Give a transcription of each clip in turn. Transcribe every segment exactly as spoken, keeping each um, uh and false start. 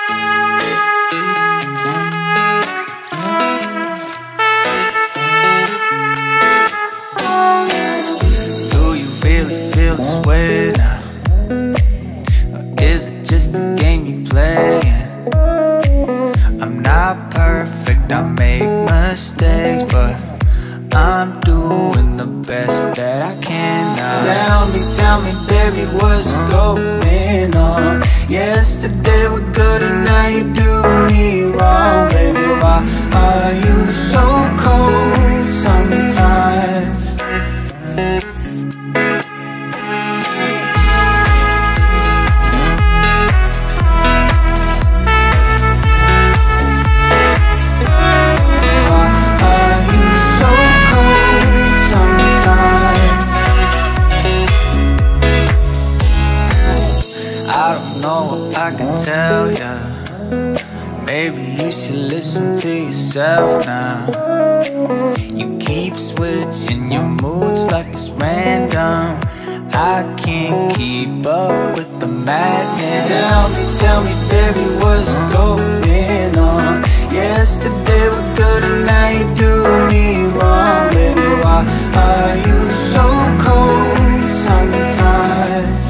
Do you really feel this way now? Or is it just a game you play? I'm not perfect, I make mistakes, but I'm doing the best that I can now. Tell me, tell me, baby, what's going on? Yesterday was good and now you do me wrong. Baby, why are you so cold sometimes? I can tell ya, maybe you should listen to yourself now. You keep switching your moods like it's random. I can't keep up with the madness. Tell me, tell me, baby, what's going on? Yesterday was good and now you do me wrong. Baby, why are you so cold sometimes?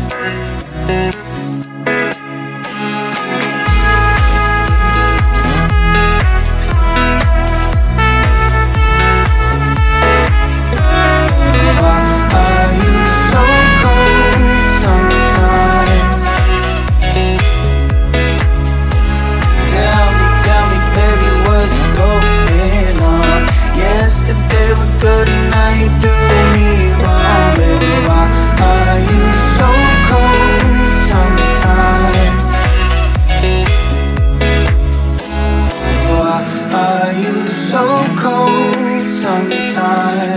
So cold sometimes.